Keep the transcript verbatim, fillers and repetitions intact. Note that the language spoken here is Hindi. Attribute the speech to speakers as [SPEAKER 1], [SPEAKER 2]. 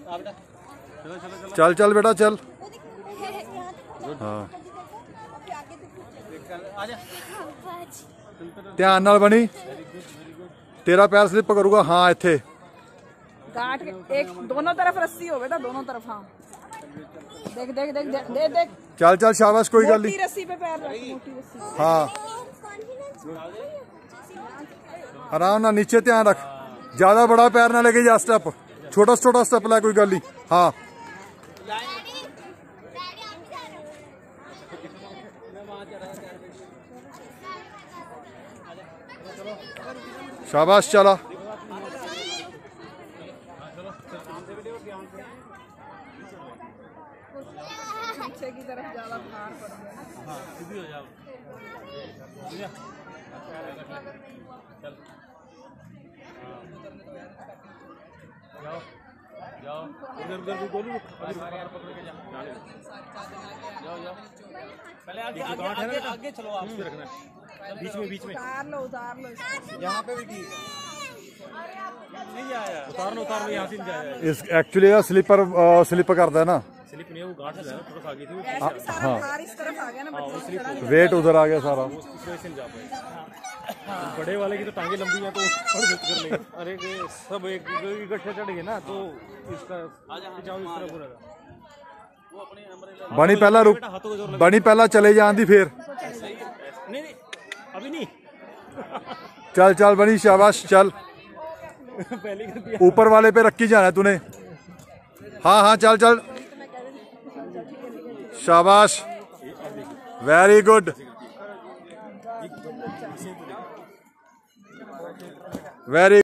[SPEAKER 1] चल चल बेटा चल। हाँ ध्यान नाल बनी, तेरा पैर स्लिप करूंगा। हाँ इत्थे
[SPEAKER 2] गांठ के एक दोनों तरफ रस्सी हो बेटा, दोनों तरफ। हाँ देख देख देख देख देख देख।
[SPEAKER 1] चल चल शाबाश, कोई गल नहीं।
[SPEAKER 2] मोटी रस्सी पे पैर रख, मोटी रस्सी।
[SPEAKER 1] हाँ आराम ना, नीचे ध्यान रख, ज्यादा बड़ा पैर ना लेके जा, स्टेप छोटा छोटा स्टेप ला, कोई गल नहीं। हाँ शाबाश चला।
[SPEAKER 2] पीछे की तरफ ज्यादा भार पड़ गया।
[SPEAKER 3] हाँ सीधी हो जाओ। चल जाओ जाओ, उधर उधर गोलू अभी पकड़ के जा। जाओ जाओ, पहले आगे आगे आगे आगे चलो, आप भी रखना बीच में बीच में।
[SPEAKER 2] उतार लो उतार लो,
[SPEAKER 3] यहाँ पे भी ठीक है। नहीं आया, उतारना उतारना यहाँ से नहीं जाया।
[SPEAKER 1] इस एक्चुअली स्लीपर स्लिप करता है ना,
[SPEAKER 3] स्लिप नहीं है वो, गांठ है थोड़ा सा आगे थी।
[SPEAKER 2] ऐसे भी सारा भार इस तरफ आ गया ना, बच्चे खड़ा नहीं।
[SPEAKER 1] वेट उधर आ गया सारा,
[SPEAKER 3] इस वजह से नहीं जा पाए। बड़े वाले की तो टांगे लंबी है तो और कर लेंगे। अरे सब एक इकट्ठे चढ़ गए ना, तो इसका जाओ इस तरह पूरा।
[SPEAKER 1] बनी पहला रुक, बनी पहला चले जान दी फिर।
[SPEAKER 3] नहीं नहीं अभी नहीं।
[SPEAKER 1] चल चल बनी शाबाश चल।
[SPEAKER 3] पहले कर दिया।
[SPEAKER 1] ऊपर वाले पे रखी जाना है तूने। हाँ हाँ चल चल शाबाश, वेरी गुड, वेरी